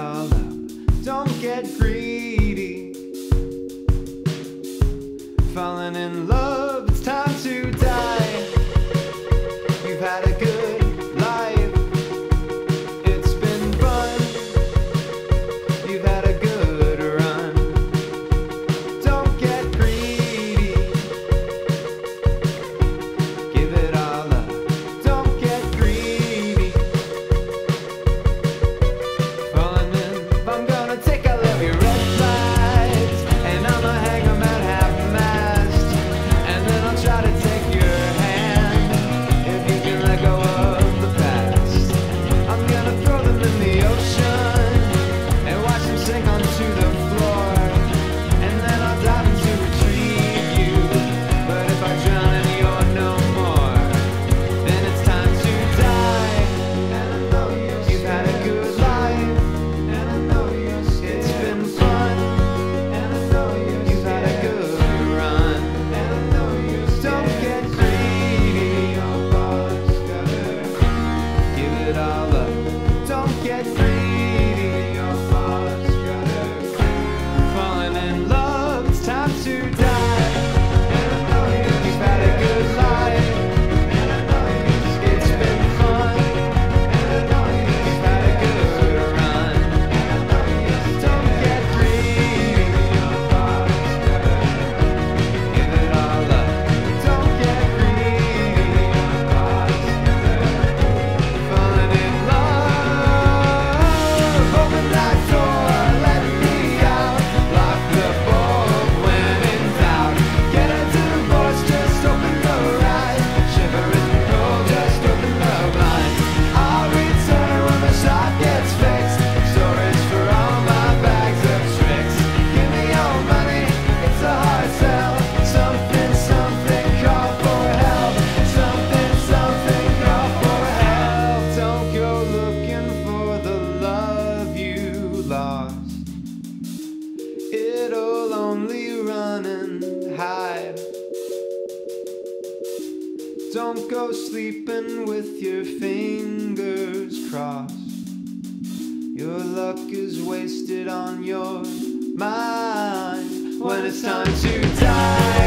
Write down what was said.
all out. Don't get greedy. Falling in love, it's time to die. You've had a good life. It's been fun. You've had a good run. Don't get greedy. Give it all up. Don't get greedy. Falling in, I'm gonna take all of your red flags, and I'ma hang 'em at half-mast, and then I'll try to take your hand if you can let go of the past. I'm gonna throw them in the ocean and watch them sink onto the floor, and then I'll dive in to retrieve you. But if I drown and you're no more, then it's time to die. And I know you've had a good life, and I know it's been fun, and I know you've had a good run, and I know don't get greedy. Give it all up. Don't get greedy. Falling in love, it's time to die. And I know you've had a good life, and I know it's been fun, and I know you've had a good run, and I know don't get greedy. Give it all up. Don't get greedy. Falling in love. Open that door, let me out. Lock the bolt when in doubt. Get into the voice, just open the right. Shiver in the cold, just open the blind. I'll return when the shot gets fixed. Storage for all my bags of tricks. Give me your money, it's a hard sell. Something, something, call for help. Something, something, call for help. Don't go looking for the love you lost. It'll only run and hide. Don't go sleeping with your fingers crossed. Your luck is wasted on your mind when it's time to die.